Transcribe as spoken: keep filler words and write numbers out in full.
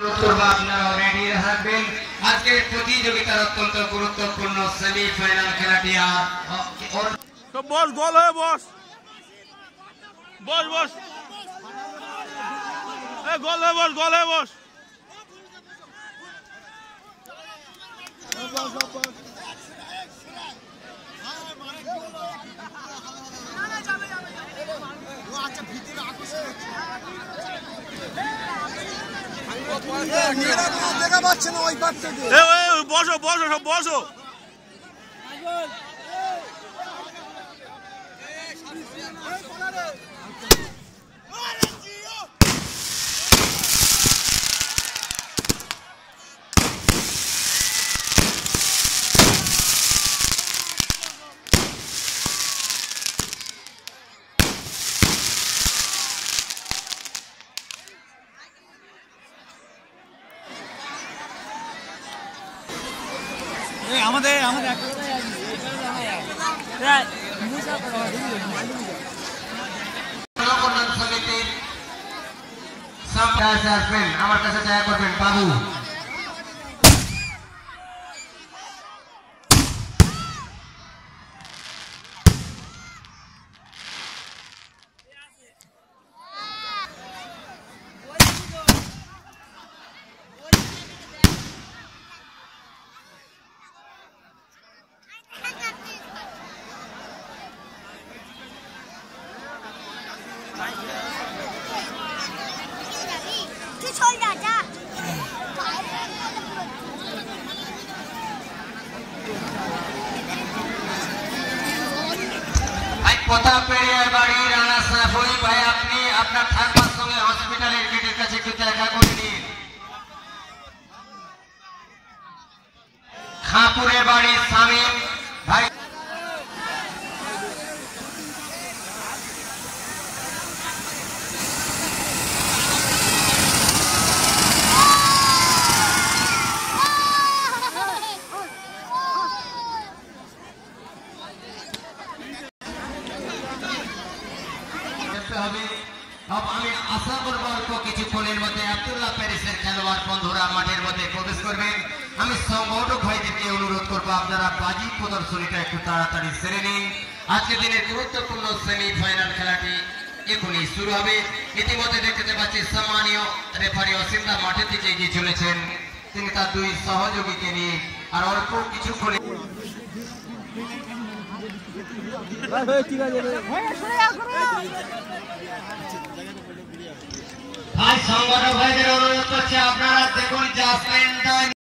আপনারাও রেডি থাকবেন। আজকের প্রতিযোগিতার অত্যন্ত গুরুত্বপূর্ণ সেমিফাইনাল খেলাটি আর বস গোল হয়ে বস বস বস এ গোল হয়ে বস গোল হয়ে বস বসো বসো সব বসো। আমাদের আমাদের আমার কাছে দয়া করবেন বাবু। প্রতাপের বাড়ি রানা সাফই ভাই, আপনি আপনার থাকবার সঙ্গে হসপিটালের গেটের কাছে একটু দেখা করে নিন। খাঁপুরের বাড়ি শামীম ভাই, আমি আশা করবো অল্প কিছুক্ষণের মধ্যে আব্দুল্লাহ প্যারিসের খেলোয়াড় বন্ধুরা মাঠের মধ্যে প্রবেশ করবেন। আমি সংগঠক ভাইদেরকে অনুরোধ করবো আপনারা বাজি প্রদর্শনীটা একটু তাড়াতাড়ি সেরে নিন। আজকের দিনের গুরুত্বপূর্ণ সেমিফাইনাল খেলাটি এখনই শুরু হবে। ইতিমধ্যে দেখতে পাচ্ছি সম্মানীয় রেফারি অসীমদা মাঠের দিকে এগিয়ে চলেছেন, তিনি তার দুই সহযোগীকে নিয়ে আর অল্প কিছুক্ষণে ভাই সংগঠক ভাইদের অনুরোধ করছে আপনারা দেখুন জাসমিন